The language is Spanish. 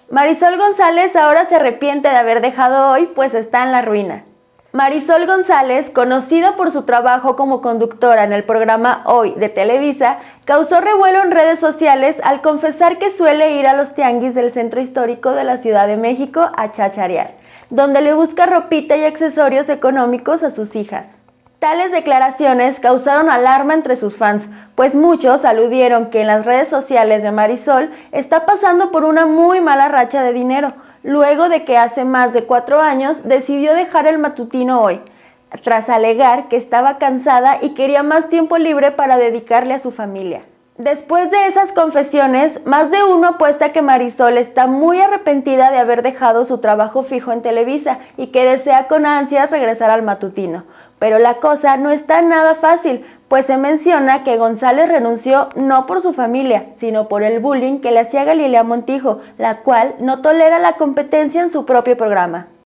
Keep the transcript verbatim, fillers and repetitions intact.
Marisol González ahora se arrepiente de haber dejado Hoy, pues está en la ruina. Marisol González, conocida por su trabajo como conductora en el programa Hoy de Televisa, causó revuelo en redes sociales al confesar que suele ir a los tianguis del centro histórico de la Ciudad de México a chacharear, donde le busca ropita y accesorios económicos a sus hijas. Tales declaraciones causaron alarma entre sus fans, pues muchos aludieron que en las redes sociales de Marisol está pasando por una muy mala racha de dinero, luego de que hace más de cuatro años decidió dejar el matutino Hoy, tras alegar que estaba cansada y quería más tiempo libre para dedicarle a su familia. Después de esas confesiones, más de uno apuesta que Marisol está muy arrepentida de haber dejado su trabajo fijo en Televisa y que desea con ansias regresar al matutino. Pero la cosa no está nada fácil, pues se menciona que González renunció no por su familia, sino por el bullying que le hacía Galilea Montijo, la cual no tolera la competencia en su propio programa.